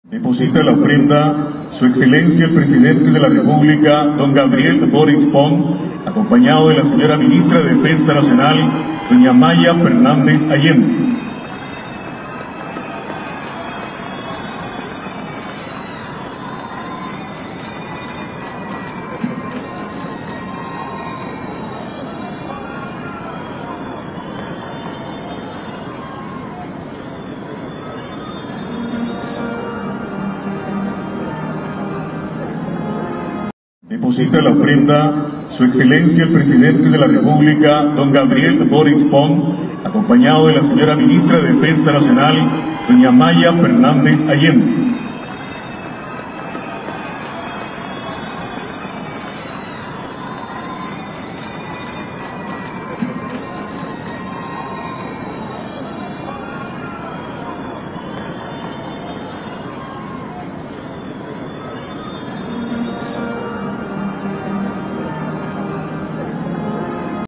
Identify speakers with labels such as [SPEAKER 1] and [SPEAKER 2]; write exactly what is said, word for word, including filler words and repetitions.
[SPEAKER 1] Deposita la ofrenda Su Excelencia el Presidente de la República, don Gabriel Boric Font, acompañado de la señora Ministra de Defensa Nacional, doña Maya Fernández Allende. Deposita la ofrenda Su Excelencia el Presidente de la República, don Gabriel Boric Font, acompañado de la señora Ministra de Defensa Nacional, doña Maya Fernández Allende.